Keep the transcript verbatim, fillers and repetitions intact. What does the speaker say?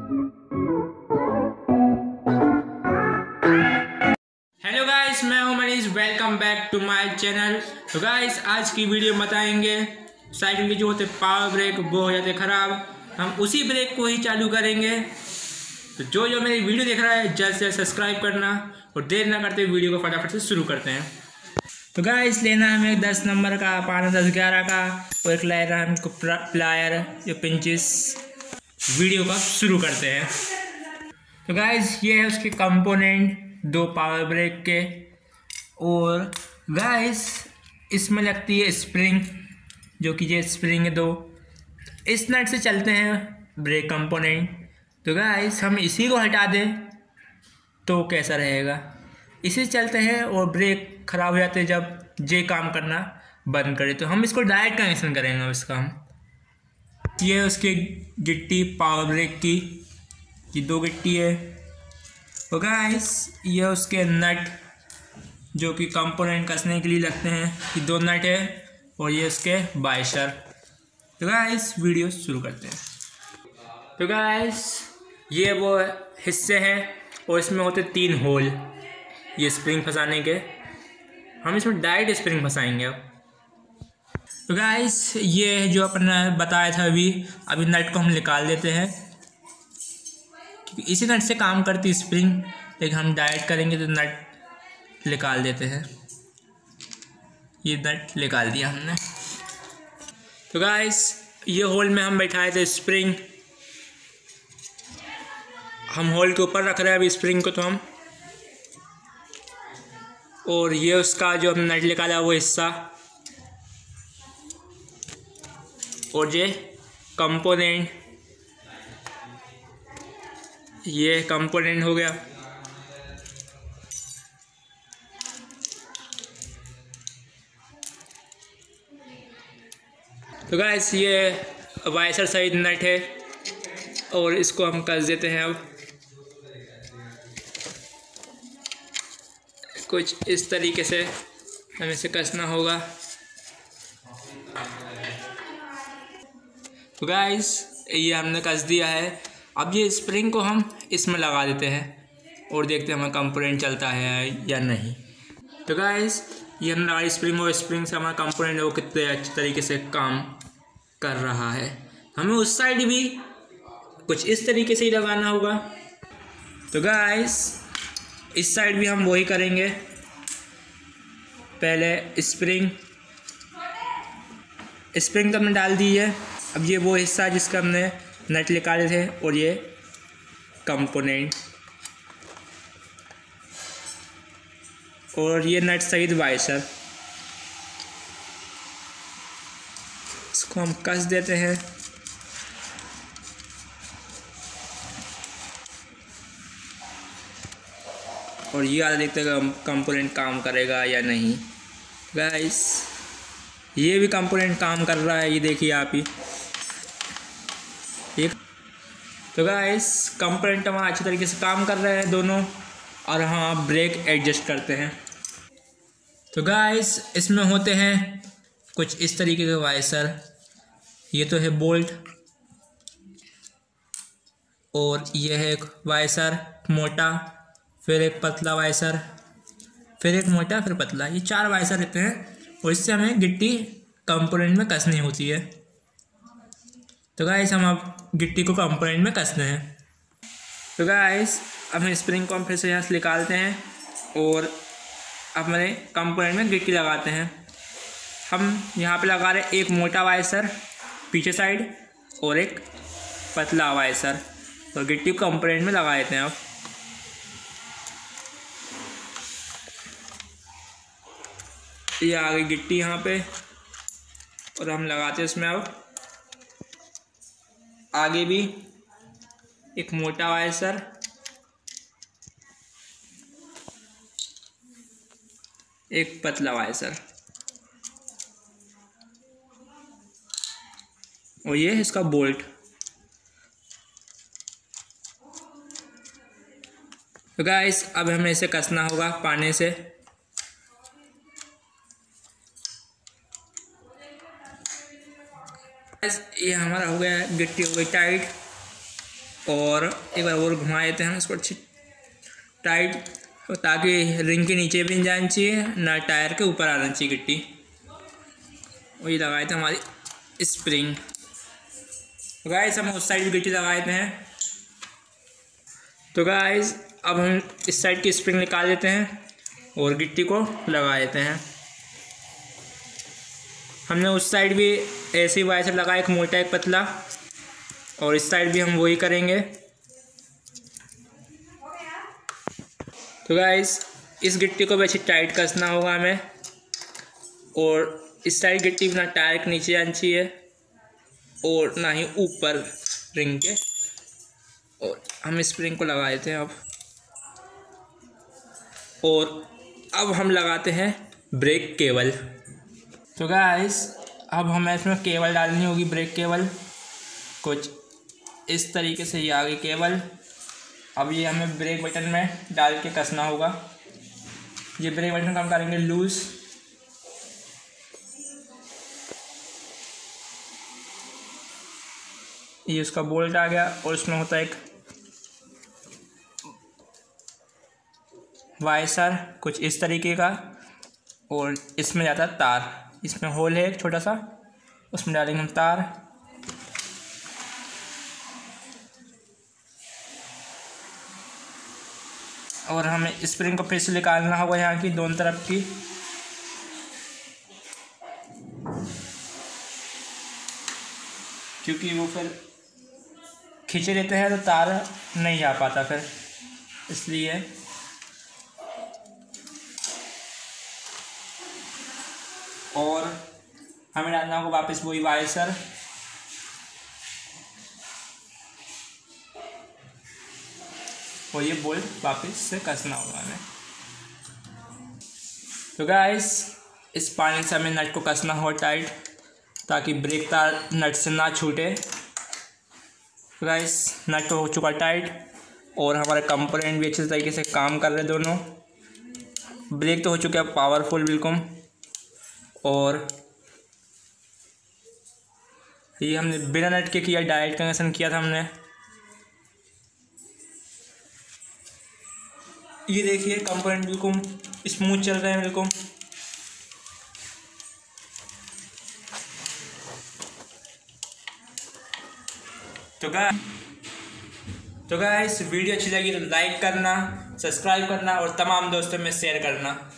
Hello guys, मैं हूं Manish. Welcome back to my channel. तो गाइस, आज की वीडियो बताएंगे साइकिल के जो होते पावर ब्रेक वो हो जाते ख़राब, हम उसी ब्रेक को ही चालू करेंगे। तो जो जो मेरी वीडियो देख रहा है जल्द से सब्सक्राइब करना और देर ना करते वीडियो को फटाफट से शुरू करते हैं। तो गाइस, लेना हमें दस नंबर का, पाना दस ग्यारह का और एक लेना है हमको प्लायर या पिंचिस। वीडियो का शुरू करते हैं। तो गाइस, ये है उसके कंपोनेंट, दो पावर ब्रेक के। और गाइस, इसमें लगती है स्प्रिंग, जो कि ये स्प्रिंग है दो। इस नट से चलते हैं ब्रेक कंपोनेंट। तो गाइस, हम इसी को हटा दें तो कैसा रहेगा। इसी से चलते हैं और ब्रेक ख़राब हो जाते हैं जब जे काम करना बंद करे। तो हम इसको डायरेक्ट कनेक्शन करेंगे इसका हम। ये है उसकी गिट्टी पावर ब्रेक की, ये दो गिट्टी है। तो गाइस, ये उसके नट जो कि कंपोनेंट कसने के लिए लगते हैं, ये दो नट है। और ये उसके वाइशर। तो गाइस, वीडियो शुरू करते हैं। तो गाइस, ये वो हिस्से हैं और इसमें होते तीन होल, ये स्प्रिंग फंसाने के। हम इसमें डायरेक्ट स्प्रिंग फंसाएंगे अब। तो गाइस, ये जो अपना बताया था अभी अभी नट को हम निकाल देते हैं, क्योंकि इसी नट से काम करती स्प्रिंग। लेकिन हम डायरेक्ट करेंगे तो नट निकाल देते हैं। ये नट निकाल दिया हमने। तो गाइस, ये होल में हम बैठाए थे स्प्रिंग। हम होल के ऊपर रख रहे हैं अभी स्प्रिंग को। तो हम और ये उसका जो हमने नट निकाला वो हिस्सा, और ये कंपोनेंट, ये कंपोनेंट हो गया। तो गाइस, ये वाइसर सहित नट है और इसको हम कस देते हैं अब कुछ इस तरीके से। हमें इसे कसना होगा। तो गाइस, ये हमने कस दिया है। अब ये स्प्रिंग को हम इसमें लगा देते हैं और देखते हैं हमारा कंपोनेंट चलता है या नहीं। तो गाइस, ये हमने लगाई स्प्रिंग, और स्प्रिंग से हमारा कंपोनेंट वो कितने अच्छे तरीके से काम कर रहा है। हमें उस साइड भी कुछ इस तरीके से ही लगाना होगा। तो गाइस, इस साइड भी हम वही करेंगे। पहले स्प्रिंग स्प्रिंग तो हमने डाल दी है। अब ये वो हिस्सा जिसका हमने नट निकाले थे, और ये कंपोनेंट, और ये नट सहित वाइसर। इसको हम कस देते हैं। और ये आधा देखते हैं कंपोनेंट काम करेगा या नहीं। गाइस, ये भी कंपोनेंट काम कर रहा है, ये देखिए आप ही। एक तो गाइस, कंपोनेंट हमारा अच्छे तरीके से काम कर रहे हैं दोनों। और हाँ, ब्रेक एडजस्ट करते हैं। तो गाइस, इसमें होते हैं कुछ इस तरीके के वाइसर। ये तो है बोल्ट, और ये है एक वाइसर मोटा, फिर एक पतला वाइसर, फिर एक मोटा, फिर पतला। ये चार वाइसर रहते हैं और इससे हमें गिट्टी कंपोनेंट में कसनी होती है। तो गाइस, हम अब गिट्टी को कंपोनेंट में कसते हैं। तो गाइस, अब हम स्प्रिंग को हम फिर से यहाँ से निकालते हैं और अब हमारे कंपोनेंट में गिट्टी लगाते हैं। हम यहाँ पे लगा रहे हैं एक मोटा वाइसर पीछे साइड और एक पतला वाइसर, और गिट्टी को कंपोनेंट में लगा देते हैं। अब ये आ गई गिट्टी यहाँ पे, और हम लगाते हैं इसमें। अब आगे भी एक मोटा वाइसर, एक पतला वाइसर, और ये है इसका बोल्ट। तो गाइस, अब हमें इसे कसना होगा पानी से। ये हमारा हो गया, गिट्टी हो गई टाइट। और एक बार और घुमा देते हैं इसको अच्छी टाइट, ताकि रिंग के नीचे भी नहीं जानी चाहिए ना टायर के ऊपर आना चाहिए गिट्टी। और ये लगाए थे हमारी स्प्रिंग। तो गाइस हम उस साइड भी गिट्टी लगाए थे हैं। तो गाइस अब हम इस साइड की स्प्रिंग निकाल लेते हैं और गिट्टी को लगा देते हैं। हमने उस साइड भी ऐसी वायर लगाया, एक मोटा एक पतला, और इस साइड भी हम वही करेंगे। तो गाइस इस गिट्टी को भी अच्छी टाइट कसना होगा हमें, और इस साइड गिट्टी ना टायर के नीचे जानी चाहिए और ना ही ऊपर रिंग के। और हम स्प्रिंग को लगा देते हैं अब। और अब हम लगाते हैं ब्रेक केबल। तो गाइस अब हमें इसमें केबल डालनी होगी, ब्रेक केबल कुछ इस तरीके से। ये आ गई केबल। अब ये हमें ब्रेक बटन में डाल के कसना होगा। ये ब्रेक बटन का हम करेंगे लूज। ये उसका बोल्ट आ गया और उसमें होता है एक वाइसर कुछ इस तरीके का, और इसमें जाता है तार। इसमें होल है एक छोटा सा, उसमें डालेंगे हम तार। और हमें स्प्रिंग को फिर से निकालना होगा यहाँ की दोनों तरफ की। क्योंकि वो फिर खींचे रहते हैं तो तार नहीं आ पाता फिर, इसलिए। और हमें डालना होगा वापस वही वाइसर। और ये बोल्ट वापस से कसना होगा हमें। तो गाइस इस पानी से हमें नट को कसना हो टाइट, ताकि ब्रेक तार नट से ना छूटे। गाइस नट हो चुका टाइट और हमारे कंपोनेंट भी अच्छे तरीके से काम कर रहे दोनों। ब्रेक तो हो चुका है पावरफुल बिल्कुल। और ये हमने बिना नट के किया, डायरेक्ट कनेक्शन किया था हमने। ये देखिए कंपोनेंट बिल्कुल स्मूथ चल रहे हैं बिल्कुल। तो गाइस तो गाइस वीडियो अच्छी लगी तो लाइक करना, सब्सक्राइब करना और तमाम दोस्तों में शेयर करना।